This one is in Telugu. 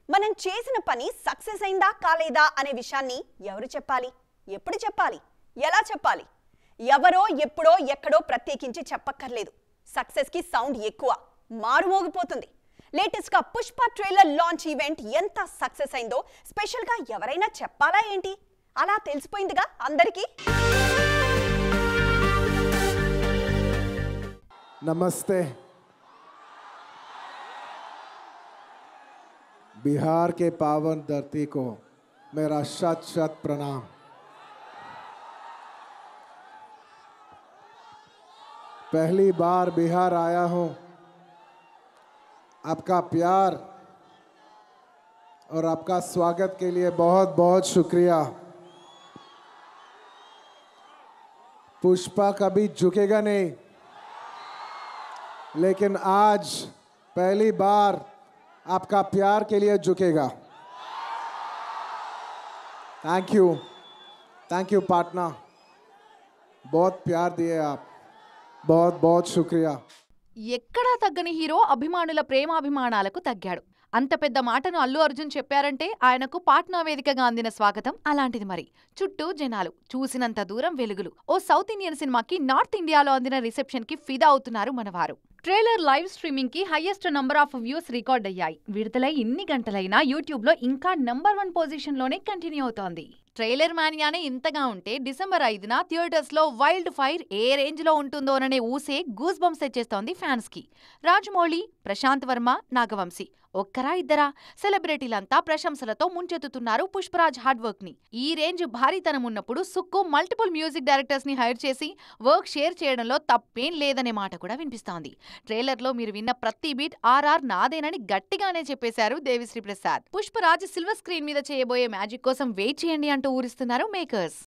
మనం చేసిన పని సక్సెస్ అయిందా కాలేదా అనే విషయాన్ని ఎవరు చెప్పాలి, ఎప్పుడు చెప్పాలి, ఎలా చెప్పాలి? ఎవరో ఎప్పుడో ఎక్కడో ప్రత్యేకించి చెప్పక్కర్లేదు. సక్సెస్ కి సౌండ్ ఎక్కువ, మారుమోగిపోతుంది. లేటెస్ట్ గా పుష్ప ట్రైలర్ లాంచ్ ఈవెంట్ ఎంత సక్సెస్ అయిందో స్పెషల్ గా ఎవరైనా చెప్పాలా ఏంటి? అలా తెలిసిపోయిందిగా అందరికీ. नमस्ते। बिहार के पावन धरती को मेरा शत शत प्रणाम। पहली बार बिहार आया हूं। आपका प्यार और आपका स्वागत के लिए बहुत बहुत शुक्रिया। पुष्पा कभी झुकेगा नहीं, लेकिन आज पहली बार आपका प्यार के लिए झुकेगा। थैंक यू पार्टनर, बहुत प्यार दिए आप, बहुत बहुत शुक्रिया। ఎక్కడా తగ్గని హీరో అభిమానుల ప్రేమాభిమానాలకు తగ్గాడు. అంత పెద్ద మాటను అల్లు అర్జున్ చెప్పారంటే ఆయనకు పాట్నా వేదికగా అందిన స్వాగతం అలాంటిది. మరి చుట్టూ జనాలు, చూసినంత దూరం వెలుగులు. ఓ సౌత్ ఇండియన్ సినిమాకి నార్త్ ఇండియాలో అందిన రిసెప్షన్ కి ఫిదా అవుతున్నారు మనవారు. ట్రైలర్ లైవ్ స్ట్రీమింగ్ కి highest number of views record అయ్యాయి. విడుదలై ఇన్ని గంటలైనా యూట్యూబ్ లో ఇంకా నంబర్ 1 పొజిషన్ లోనే కంటిన్యూ అవుతోంది. ట్రైలర్ మానియానే ఇంతగా ఉంటే డిసెంబర్ 5న థియేటర్స్ లో వైల్డ్ ఫైర్ ఏ రేంజ్ లో ఉంటుందోననే ఊసే గూస్ బంప్స్ తెచ్చేస్తోంది ఫ్యాన్స్ కి. రాజమౌళి, ప్రశాంత్ వర్మ, నాగవంశీ ఒక్కరా ఇద్దరా? సెలబ్రిటీలంతా ప్రశంసలతో ముంచెత్తుతున్నారు పుష్పరాజ్ హార్డ్ వర్క్ ని. ఈ రేంజ్ భారీతనం ఉన్నప్పుడు సుక్కు మల్టిపుల్ మ్యూజిక్ డైరెక్టర్స్ ని హైర్ చేసి వర్క్ షేర్ చేయడంలో తప్పేం లేదనే మాట కూడా వినిపిస్తోంది. ట్రైలర్ లో మీరు విన్న ప్రతి బీట్ ఆర్ఆర్ నాదేనని గట్టిగానే చెప్పేశారు దేవిశ్రీ ప్రసాద్. పుష్పరాజ్ సిల్వర్ స్క్రీన్ మీద చేయబోయే మ్యాజిక్ కోసం వెయిట్ చేయండి అంటూ ఊరిస్తున్నారు మేకర్స్.